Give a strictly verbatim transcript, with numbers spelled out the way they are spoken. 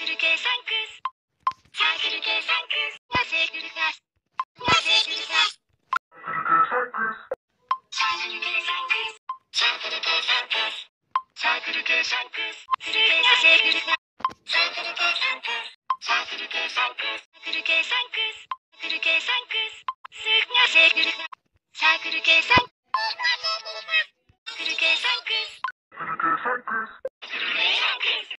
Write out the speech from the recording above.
クル計算クス。サークル計算クス。なぜくるかす。なぜくるかす。サークル計算クス。サークル計算クス。サークル計算クス。するなぜくるか。サークル計算クス。サークル計算クス。サークル計算クス。サークル計算クス。すなぜくるか。サークル計算。サークル計算クス。